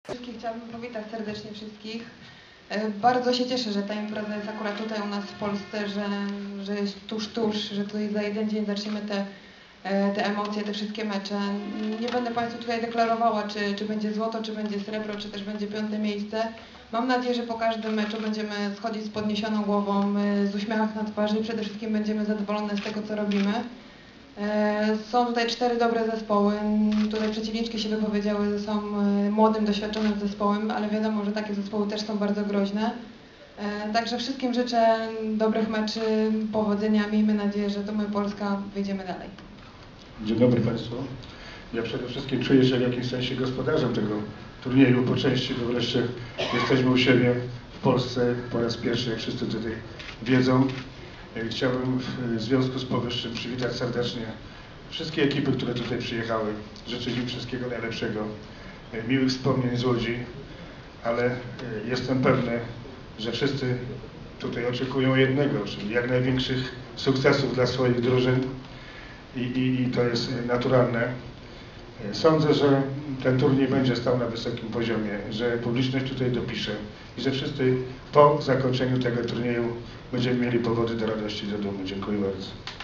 Chciałabym powitać serdecznie wszystkich. Bardzo się cieszę, że ta impreza jest akurat tutaj u nas w Polsce, że jest tuż, że tutaj za jeden dzień zaczniemy te emocje, te wszystkie mecze. Nie będę Państwu tutaj deklarowała, czy będzie złoto, czy będzie srebro, czy też będzie 5. miejsce. Mam nadzieję, że po każdym meczu będziemy schodzić z podniesioną głową, z uśmiechem na twarzy i przede wszystkim będziemy zadowolone z tego, co robimy. Są tutaj 4 dobre zespoły. Tutaj przeciwniczki się wypowiedziały, że są młodym, doświadczonym zespołem, ale wiadomo, że takie zespoły też są bardzo groźne. Także wszystkim życzę dobrych meczy, powodzenia. Miejmy nadzieję, że to my, Polska, wyjdziemy dalej. Dzień dobry Państwu. Ja przede wszystkim czuję się w jakimś sensie gospodarzem tego turnieju po części, bo wreszcie jesteśmy u siebie w Polsce po raz pierwszy, jak wszyscy tutaj wiedzą. Chciałbym w związku z powyższym przywitać serdecznie wszystkie ekipy, które tutaj przyjechały. Życzę im wszystkiego najlepszego, miłych wspomnień z Łodzi, ale jestem pewny, że wszyscy tutaj oczekują jednego, czyli jak największych sukcesów dla swoich drużyn i to jest naturalne. Sądzę, że ten turniej będzie stał na wysokim poziomie, że publiczność tutaj dopisze i że wszyscy po zakończeniu tego turnieju będziemy mieli powody do radości, do dumy. Dziękuję bardzo.